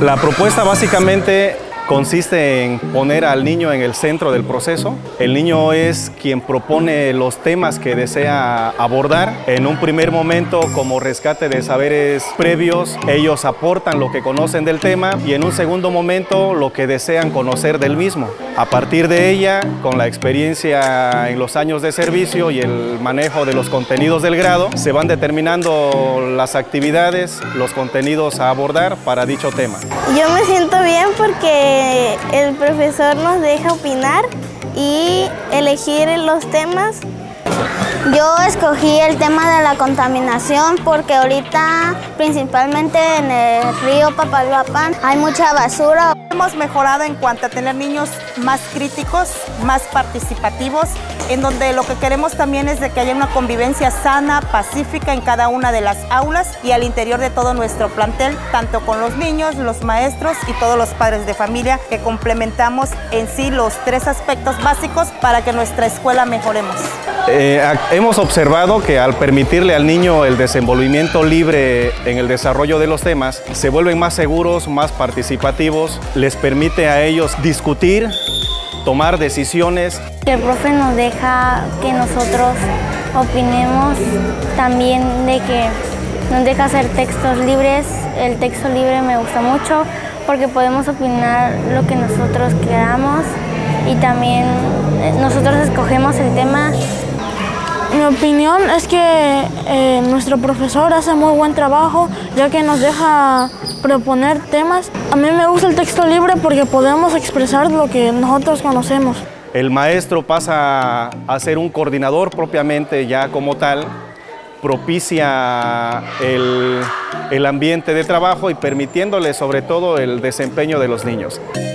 La propuesta básicamente consiste en poner al niño en el centro del proceso. El niño es quien propone los temas que desea abordar. En un primer momento, como rescate de saberes previos, ellos aportan lo que conocen del tema y en un segundo momento lo que desean conocer del mismo. A partir de ella, con la experiencia en los años de servicio y el manejo de los contenidos del grado, se van determinando las actividades, los contenidos a abordar para dicho tema. Yo me siento bien porque el profesor nos deja opinar y elegir los temas. Yo escogí el tema de la contaminación porque ahorita, principalmente en el río Papaloapan, hay mucha basura. Hemos mejorado en cuanto a tener niños más críticos, más participativos, en donde lo que queremos también es de que haya una convivencia sana, pacífica en cada una de las aulas y al interior de todo nuestro plantel, tanto con los niños, los maestros y todos los padres de familia, que complementamos en sí los tres aspectos básicos para que nuestra escuela mejoremos. Hemos observado que al permitirle al niño el desenvolvimiento libre en el desarrollo de los temas, se vuelven más seguros, más participativos, les permite a ellos discutir, tomar decisiones. El profe nos deja que nosotros opinemos, también de que nos deja hacer textos libres. El texto libre me gusta mucho porque podemos opinar lo que nosotros queramos y también nosotros escogemos el tema. Mi opinión es que nuestro profesor hace muy buen trabajo, ya que nos deja proponer temas. A mí me gusta el texto libre porque podemos expresar lo que nosotros conocemos. El maestro pasa a ser un coordinador propiamente ya como tal, propicia el ambiente de trabajo y permitiéndole sobre todo el desempeño de los niños.